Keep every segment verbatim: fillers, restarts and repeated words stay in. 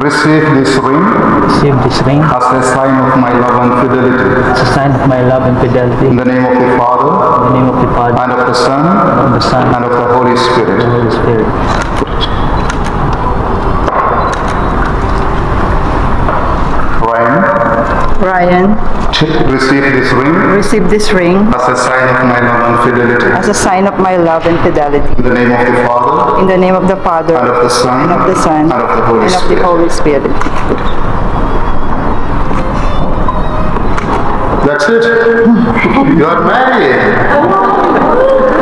Receive this ring receive this ring as a sign of my love and fidelity. as a sign of my love and fidelity. In the name of the Father, In the name of the Father, and of the Son, and of the Son, and of the Holy Spirit. and the Holy Spirit. Ryan, Ryan, receive this ring receive this ring as a sign of my love and fidelity. as a sign of my love and fidelity. In the name of the Father, In the name of the Father, and of the Son, and of the Son, and of the Holy and of the Spirit. Holy Spirit. That's it. You are married.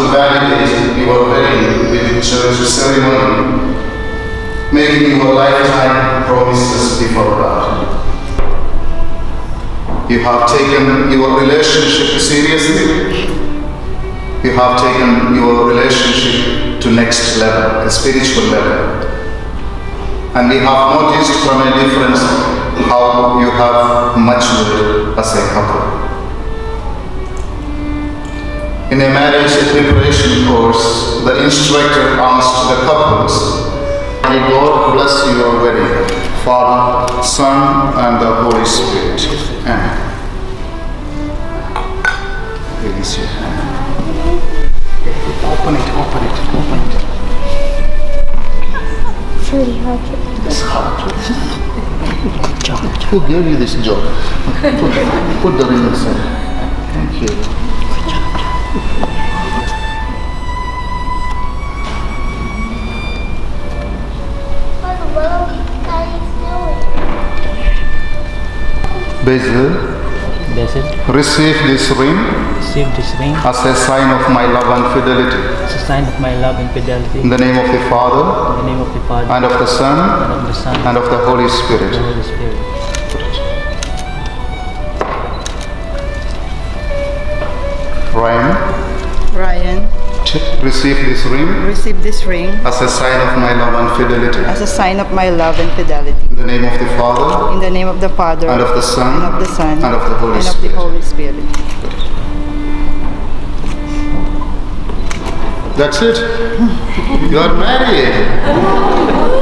validate your wedding with church ceremony, making your lifetime promises before God. You have taken your relationship seriously. You have taken your relationship to next level, a spiritual level. And we have noticed from a difference how you have matured as a couple. In a marriage preparation course, the instructor asked the couples, "May God bless your wedding, Father, Son, and the Holy Spirit." Amen. Release your hand. Open it, open it, open it. It's really hard to It's hard. Good job. Who gave you this job? Put, put the ring inside. Thank you. Basil, Basil, receive this ring receive this ring as a sign of my love and fidelity. as a sign of my love and fidelity. In the name of the Father, In the name of the Father, and of the Son, and of the Son, and of the Holy and Spirit. the Holy Spirit. Ryan, Ryan, receive this ring receive this ring as a sign of my love and fidelity. as a sign of my love and fidelity. In the name of the Father, In the name of the Father, and of the Son, and of the Son, and of the Holy and of the Spirit. Holy Spirit. That's it. You are married.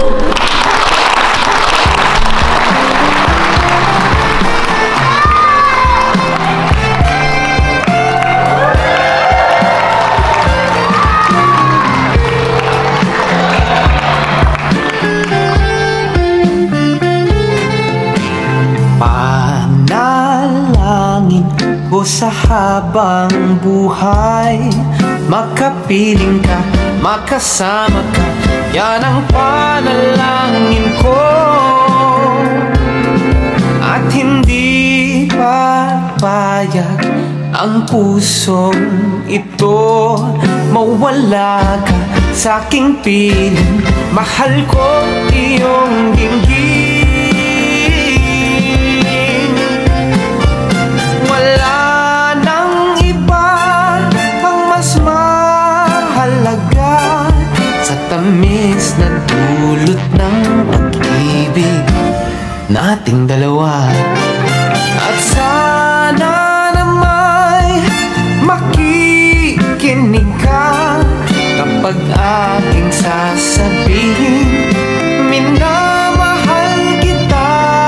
Panalangin ko sa habang buhay, makapiling ka, makasama ka, yan ang panalangin ko. At hindi papayag ang pusong ito, mawala ka sa aking piling, mahal ko iyong dinggin. Wala nang iba ang mas mahalaga sa tamis na dulot ng pag-ibig nating dalawa. At sana na may makikinig ka kapag aking sasabihin, minamahal kita.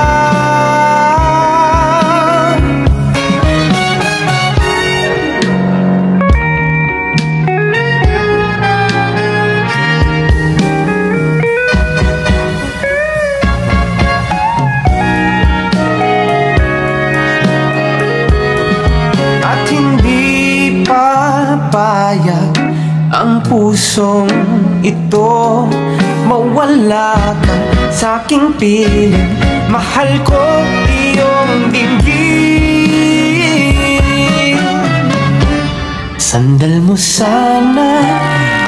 At hindi papayag ang pusong ito, mawala ka sa aking piling, mahal ko iyong dinggin. Sandal mo sana